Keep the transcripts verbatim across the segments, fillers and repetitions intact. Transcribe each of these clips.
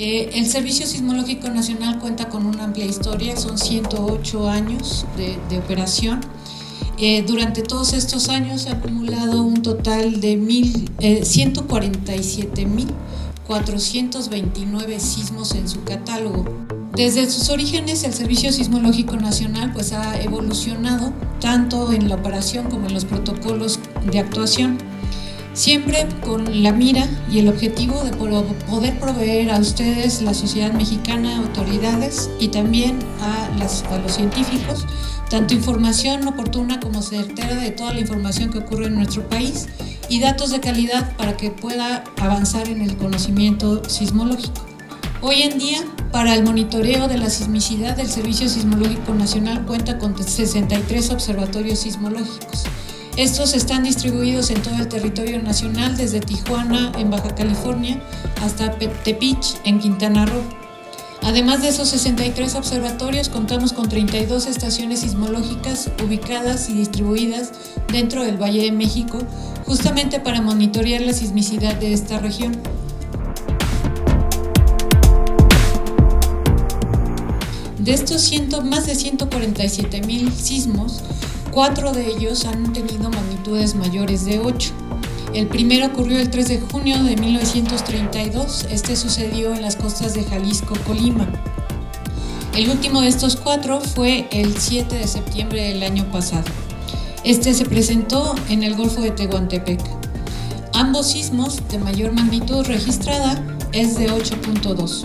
Eh, el Servicio Sismológico Nacional cuenta con una amplia historia, son ciento ocho años de, de operación. Eh, durante todos estos años ha acumulado un total de mil, eh, ciento cuarenta y siete mil cuatrocientos veintinueve sismos en su catálogo. Desde sus orígenes, el Servicio Sismológico Nacional pues, ha evolucionado tanto en la operación como en los protocolos de actuación, siempre con la mira y el objetivo de poder proveer a ustedes, la sociedad mexicana, autoridades y también a, las, a los científicos, tanto información oportuna como certera de toda la información que ocurre en nuestro país y datos de calidad para que pueda avanzar en el conocimiento sismológico. Hoy en día, para el monitoreo de la sismicidad, el Servicio Sismológico Nacional cuenta con sesenta y tres observatorios sismológicos. Estos están distribuidos en todo el territorio nacional, desde Tijuana, en Baja California, hasta Tepic, en Quintana Roo. Además de esos sesenta y tres observatorios, contamos con treinta y dos estaciones sismológicas ubicadas y distribuidas dentro del Valle de México, justamente para monitorear la sismicidad de esta región. De estos ciento, más de ciento cuarenta y siete mil sismos, cuatro de ellos han tenido magnitudes mayores de ocho. El primero ocurrió el tres de junio de mil novecientos treinta y dos, este sucedió en las costas de Jalisco, Colima. El último de estos cuatro fue el siete de septiembre del año pasado. Este se presentó en el Golfo de Tehuantepec. Ambos sismos de mayor magnitud registrada es de ocho punto dos.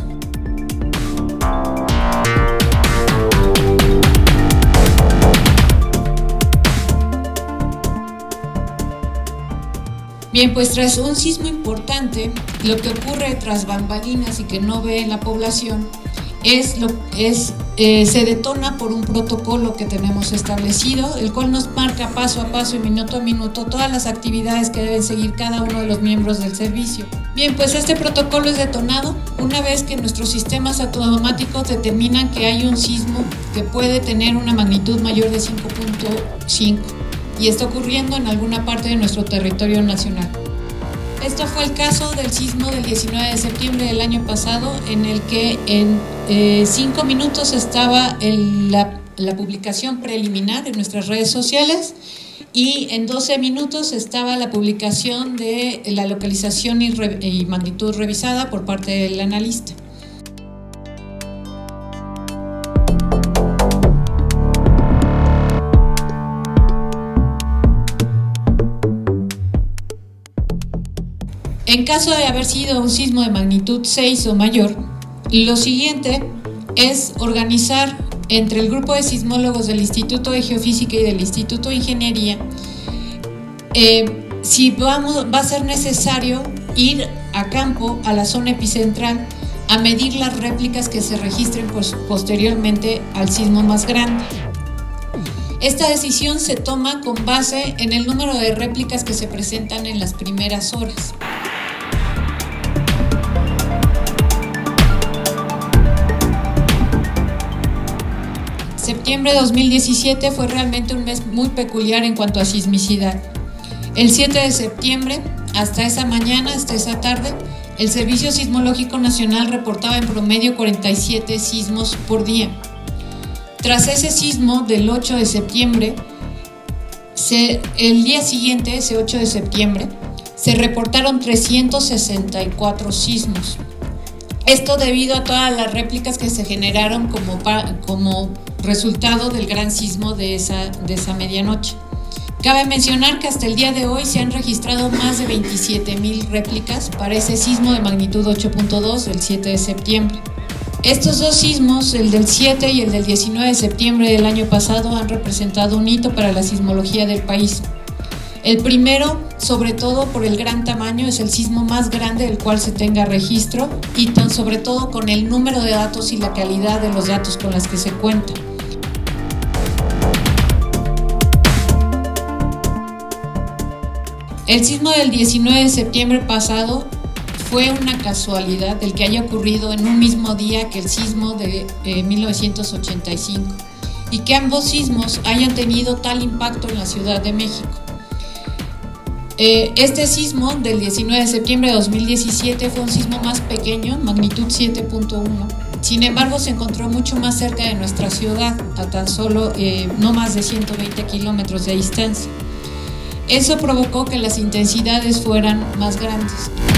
Bien, pues tras un sismo importante, lo que ocurre tras bambalinas y que no ve la población es, lo, es eh, se detona por un protocolo que tenemos establecido, el cual nos marca paso a paso y minuto a minuto todas las actividades que deben seguir cada uno de los miembros del servicio. Bien, pues este protocolo es detonado una vez que nuestros sistemas automáticos determinan que hay un sismo que puede tener una magnitud mayor de cinco punto cinco. Y está ocurriendo en alguna parte de nuestro territorio nacional. Esto fue el caso del sismo del diecinueve de septiembre del año pasado, en el que en eh, cinco minutos estaba el, la, la publicación preliminar en nuestras redes sociales y en doce minutos estaba la publicación de la localización y, re, y magnitud revisada por parte del analista. En caso de haber sido un sismo de magnitud seis o mayor, lo siguiente es organizar entre el grupo de sismólogos del Instituto de Geofísica y del Instituto de Ingeniería eh, si vamos, va a ser necesario ir a campo, a la zona epicentral, a medir las réplicas que se registren pues, posteriormente al sismo más grande. Esta decisión se toma con base en el número de réplicas que se presentan en las primeras horas. Septiembre de dos mil diecisiete fue realmente un mes muy peculiar en cuanto a sismicidad. El siete de septiembre, hasta esa mañana, hasta esa tarde, el Servicio Sismológico Nacional reportaba en promedio cuarenta y siete sismos por día. Tras ese sismo del ocho de septiembre, se, el día siguiente, ese ocho de septiembre, se reportaron trescientos sesenta y cuatro sismos. Esto debido a todas las réplicas que se generaron como, como resultado del gran sismo de esa, de esa medianoche. Cabe mencionar que hasta el día de hoy se han registrado más de veintisiete mil réplicas para ese sismo de magnitud ocho punto dos del siete de septiembre. Estos dos sismos, el del siete y el del diecinueve de septiembre del año pasado, han representado un hito para la sismología del país. El primero, sobre todo por el gran tamaño, es el sismo más grande del cual se tenga registro y sobre todo con el número de datos y la calidad de los datos con las que se cuenta. El sismo del diecinueve de septiembre pasado fue una casualidad el que haya ocurrido en un mismo día que el sismo de eh, mil novecientos ochenta y cinco y que ambos sismos hayan tenido tal impacto en la Ciudad de México. Eh, este sismo del diecinueve de septiembre de dos mil diecisiete fue un sismo más pequeño, magnitud siete punto uno. Sin embargo, se encontró mucho más cerca de nuestra ciudad, a tan solo eh, no más de ciento veinte kilómetros de distancia. Eso provocó que las intensidades fueran más grandes.